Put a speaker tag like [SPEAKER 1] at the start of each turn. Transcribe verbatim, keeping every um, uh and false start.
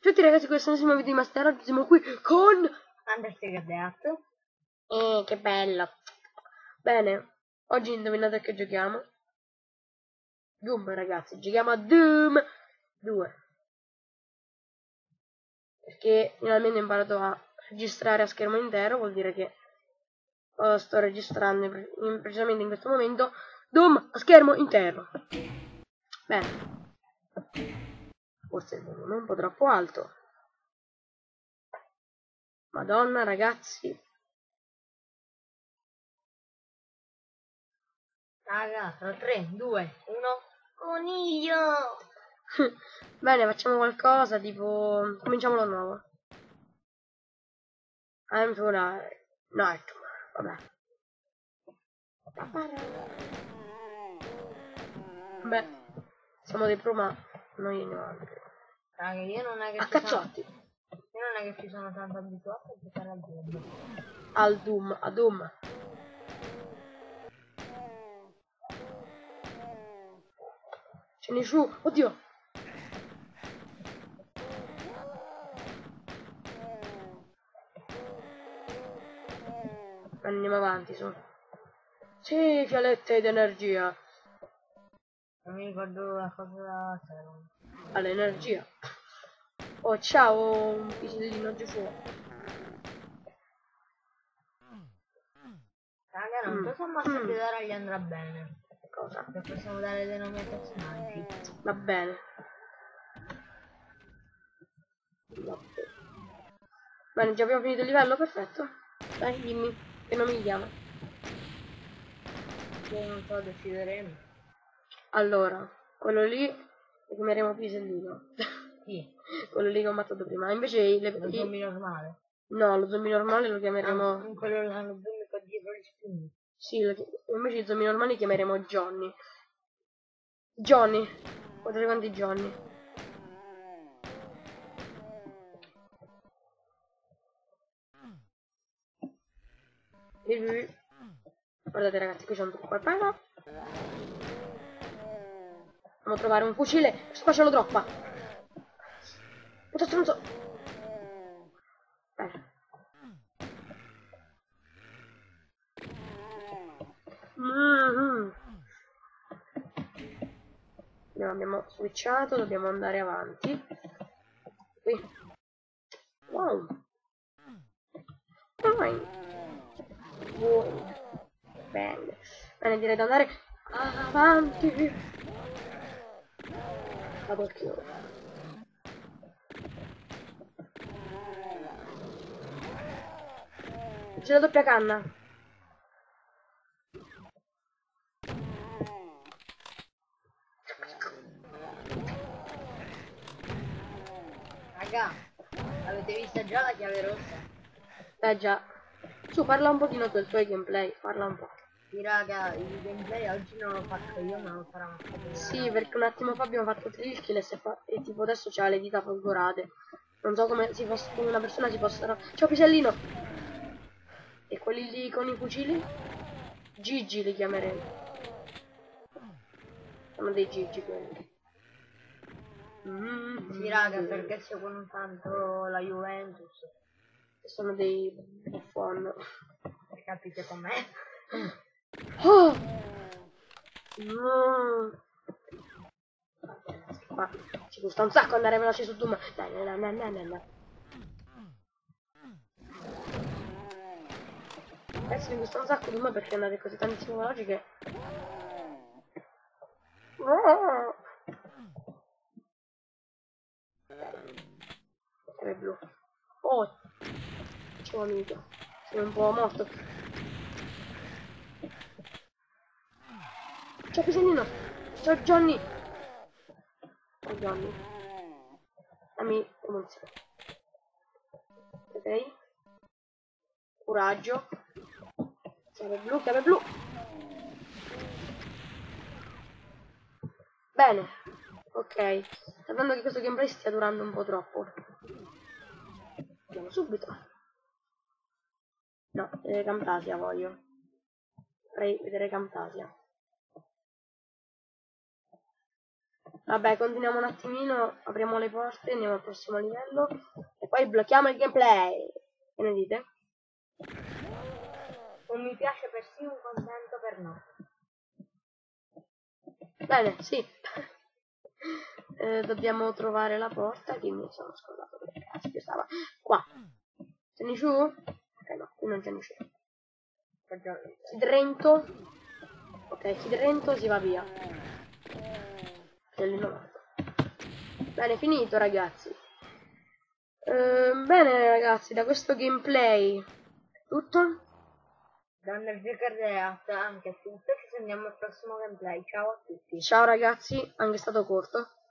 [SPEAKER 1] Tutti ragazzi, questo è il nuovo video di Master. Oggi siamo qui con
[SPEAKER 2] Undertale Death.
[SPEAKER 1] Eh, che bello. Bene, oggi indovinate a che giochiamo? Doom, ragazzi, giochiamo a Doom due. Perché finalmente ho imparato a registrare a schermo intero, vuol dire che oh, sto registrando in, precisamente in questo momento Doom a schermo intero. Bene. Forse il volume è un po' troppo alto. Madonna, ragazzi.
[SPEAKER 2] Raga, tra tre, due, uno. Coniglio!
[SPEAKER 1] Bene, facciamo qualcosa, tipo... Cominciamo da nuovo. I'm to Nightmare, vabbè. Beh, siamo dei pro, ma noi ignoranti.
[SPEAKER 2] Raga, io non è che
[SPEAKER 1] A
[SPEAKER 2] ci sono...
[SPEAKER 1] cazzotti.
[SPEAKER 2] Io non è che ci sono tanto abituato a giocare al Doom.
[SPEAKER 1] Al Doom, a Doom. Scendi su, oddio. Andiamo avanti, su. Sì, fialette d'energia.
[SPEAKER 2] Non mi ricordo la cosa c'era.
[SPEAKER 1] All'energia. Oh, ciao, un pisellino giù fuori.
[SPEAKER 2] Raga, non
[SPEAKER 1] Mm.
[SPEAKER 2] so se Master
[SPEAKER 1] Mm.
[SPEAKER 2] Pedara gli andrà bene.
[SPEAKER 1] Cosa?
[SPEAKER 2] Se possiamo dare dei nomi a personaggi.
[SPEAKER 1] Va bene. Va bene. Bene, già abbiamo finito il livello, perfetto. Dai, dimmi, che nome gli chiama?
[SPEAKER 2] Io non so, decideremo.
[SPEAKER 1] Allora, quello lì lo chiameremo pisellino.
[SPEAKER 2] Chi?
[SPEAKER 1] Quello lì che ho ammazzato prima. Invece le,
[SPEAKER 2] Lo
[SPEAKER 1] i-
[SPEAKER 2] zombie normale.
[SPEAKER 1] no, lo zombie normale lo
[SPEAKER 2] Ah,
[SPEAKER 1] chiameremo...
[SPEAKER 2] quello là, lo zombie qua dietro gli spugni.
[SPEAKER 1] Sì, lo chi- invece i zombie normali chiameremo Johnny. Johnny. Guardate quanti Johnny. E- Guardate ragazzi, qui c'è un trucco al pelo. Andiamo a trovare un fucile. Questo qua ce lo droppa. Puta stronzo. Bene. Mm-hmm. Abbiamo, abbiamo switchato, dobbiamo andare avanti. Qui. Wow. Fine. Wow. Bene. Bene, direi di andare avanti. Vado anch'io. C'è la doppia canna.
[SPEAKER 2] Raga, avete visto già la chiave rossa?
[SPEAKER 1] Eh già. Su, parla un pochino del tuo gameplay, parla un po'.
[SPEAKER 2] Sì raga, il gameplay oggi non l'ho fatto io, ma lo farà una
[SPEAKER 1] Sì, perché un attimo fa abbiamo fatto tre kill e, se fa... e tipo adesso c'ha le dita folgorate. Non so come, si possa... come una persona si possa... Ciao pisellino! E quelli lì con i fucili? Gigi li chiameremo. Sono dei Gigi quelli. Mm,
[SPEAKER 2] Sì raga, perché seguono tanto la Juventus.
[SPEAKER 1] Sono dei buffon.
[SPEAKER 2] Capite com'è?
[SPEAKER 1] Oh! No. Ma ci costa un sacco andare veloce su Doom. Dai, dai, dai, dai, dai, dai. Adesso mi costa un sacco Doom perché andate così tantissimo veloci che... Chiave blu. Oh! Ciao amico. Sei un po' morto. Ciao pisellino. Ciao Johnny. Ciao Johnny. Dammi munizione. Ok? Coraggio. Chiave blu, chiave blu. Bene. Ok. Sta dando che questo gameplay stia durando un po' troppo. Andiamo subito. No, vedere Camtasia voglio. Vorrei vedere Camtasia. Vabbè, continuiamo un attimino, apriamo le porte, andiamo al prossimo livello e poi blocchiamo il gameplay. Che ne dite?
[SPEAKER 2] Non mi piace persino un contento per no.
[SPEAKER 1] Bene, sì. eh, dobbiamo trovare la porta che mi sono scordato dove cazzo stava. Qua. Ce n'è giù? Ok, no, qui non ce n'è giù. Chidrento. Ok, Chidrento si va via. Bene, finito ragazzi. Uh, bene ragazzi, da questo gameplay è tutto.
[SPEAKER 2] Da Energia Cardeata anche tutto, ci sentiamo al prossimo gameplay. Ciao a tutti.
[SPEAKER 1] Ciao ragazzi, anche stato corto.